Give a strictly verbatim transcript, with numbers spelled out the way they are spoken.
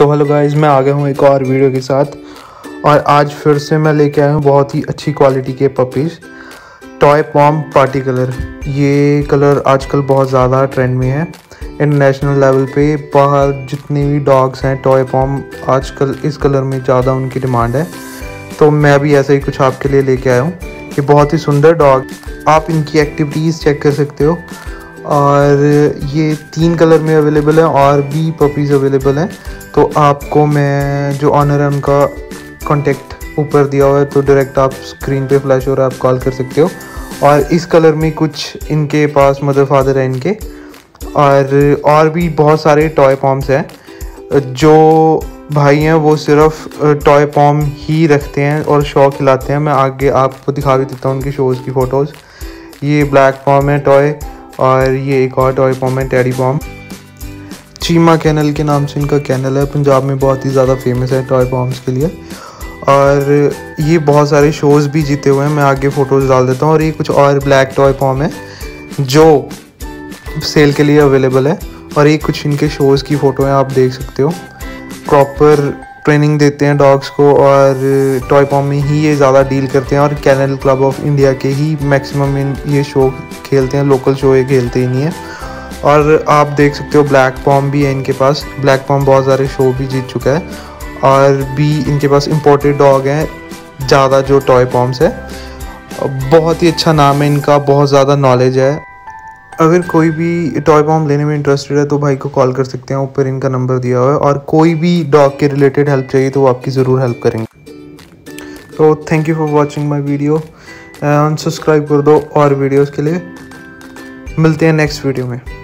तो hello guys, मैं आ गया हूँ एक और वीडियो के साथ। और आज फिर से मैं लेके आया हूँ बहुत ही अच्छी क्वालिटी के puppies, toy pom party colour. ये कलर आजकल बहुत ज़्यादा ट्रेंड में है। इंटरनेशनल लेवल पे बाहर जितने भी डॉग्स हैं टॉय पॉम, आजकल इस कलर में ज़्यादा उनकी डिमांड है। तो मैं भी ऐसा ही कुछ आपके लिए लेके आया हूँ। ये बहुत ही सुंदर डॉग, आप इनकी एक्टिविटीज़ चेक कर सकते हो। और ये तीन कलर में अवेलेबल है और भी पपीज़ अवेलेबल हैं। तो आपको मैं जो ऑनर है उनका कांटेक्ट ऊपर दिया हुआ है, तो डायरेक्ट आप स्क्रीन पे फ्लैश हो रहा है, आप कॉल कर सकते हो। और इस कलर में कुछ इनके पास मदर फादर है इनके, और और भी बहुत सारे टॉय पॉम्स हैं। जो भाई हैं वो सिर्फ टॉय पॉम ही रखते हैं और शौक खिलाते हैं। मैं आगे आपको दिखा भी देता हूँ उनकी शोज़ की फ़ोटोज़। ये ब्लैक पॉम है टॉय, और ये एक और टॉय पॉम है टेडी पॉम। चीमा कैनल के नाम से इनका कैनल है, पंजाब में बहुत ही ज़्यादा फेमस है टॉय पॉम्स के लिए। और ये बहुत सारे शोज़ भी जीते हुए हैं, मैं आगे फ़ोटोज़ डाल देता हूँ। और ये कुछ और ब्लैक टॉय पॉम है जो सेल के लिए अवेलेबल है। और ये कुछ इनके शोज़ की फ़ोटो हैं, आप देख सकते हो। प्रॉपर ट्रेनिंग देते हैं डॉग्स को, और टॉय पॉम में ही ये ज़्यादा डील करते हैं। और कैनल क्लब ऑफ इंडिया के ही मैक्सिमम इन ये शो खेलते हैं, लोकल शो ये खेलते ही नहीं है। और आप देख सकते हो ब्लैक पॉम भी है इनके पास। ब्लैक पॉम बहुत सारे शो भी जीत चुका है। और भी इनके पास इंपोर्टेड डॉग हैं ज़्यादा जो टॉय पॉम्स है। बहुत ही अच्छा नाम है इनका, बहुत ज़्यादा नॉलेज है। अगर कोई भी टॉय पॉम लेने में इंटरेस्टेड है तो भाई को कॉल कर सकते हैं, ऊपर इनका नंबर दिया हुआ है। और कोई भी डॉग के रिलेटेड हेल्प चाहिए तो वो आपकी ज़रूर हेल्प करेंगे। तो thank you for watching my video, and subscribe कर दो और वीडियोज़ के लिए। मिलते हैं नेक्स्ट वीडियो में।